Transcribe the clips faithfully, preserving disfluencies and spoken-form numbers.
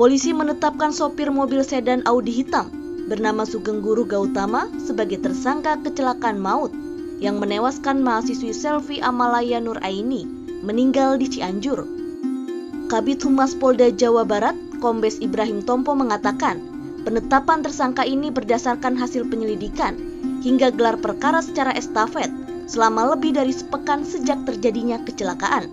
Polisi menetapkan sopir mobil sedan Audi hitam bernama Sugeng Guru Gautama sebagai tersangka kecelakaan maut yang menewaskan mahasiswi Selvi Amalaya Nur Aini meninggal di Cianjur. Kabid Humas Polda Jawa Barat, Kombes Ibrahim Tompo mengatakan, penetapan tersangka ini berdasarkan hasil penyelidikan hingga gelar perkara secara estafet selama lebih dari sepekan sejak terjadinya kecelakaan.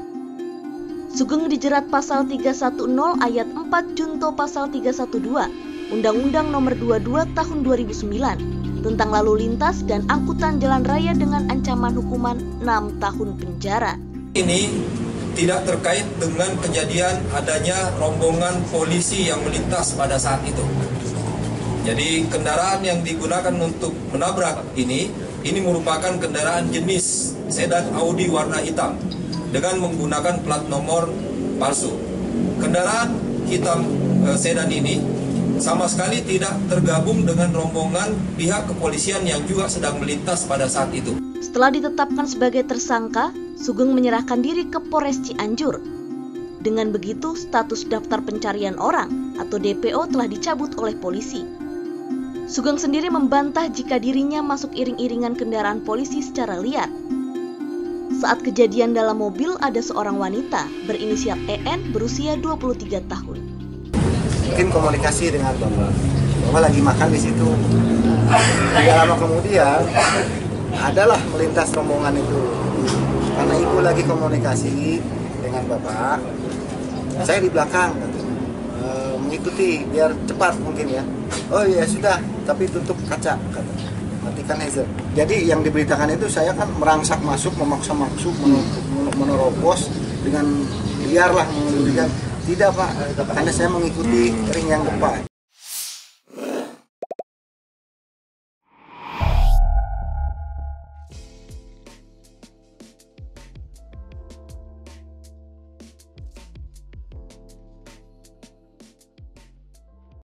Sugeng dijerat pasal tiga sepuluh ayat empat junto pasal tiga dua belas Undang-Undang Nomor dua puluh dua Tahun dua ribu sembilan tentang lalu lintas dan angkutan jalan raya dengan ancaman hukuman enam tahun penjara. Ini tidak terkait dengan kejadian adanya rombongan polisi yang melintas pada saat itu. Jadi kendaraan yang digunakan untuk menabrak ini, ini merupakan kendaraan jenis sedan Audi warna hitam dengan menggunakan plat nomor palsu. Kendaraan hitam e, sedan ini sama sekali tidak tergabung dengan rombongan pihak kepolisian yang juga sedang melintas pada saat itu. Setelah ditetapkan sebagai tersangka, Sugeng menyerahkan diri ke Polres Cianjur. Dengan begitu, status daftar pencarian orang atau D P O telah dicabut oleh polisi. Sugeng sendiri membantah jika dirinya masuk iring-iringan kendaraan polisi secara liar. Saat kejadian dalam mobil ada seorang wanita berinisial E N berusia dua puluh tiga tahun. Mungkin komunikasi dengan bapak, bapak lagi makan di situ. Tidak lama kemudian adalah melintas rombongan itu. Karena ibu lagi komunikasi dengan bapak, saya di belakang e, mengikuti biar cepat mungkin ya. Oh ya sudah, tapi tutup kaca, kata. Matikan hazard. Jadi yang diberitakan itu saya kan merangsak masuk, memaksa masuk, menerobos dengan liar lah mengemudikan. Tidak Pak, karena saya mengikuti ring yang depan.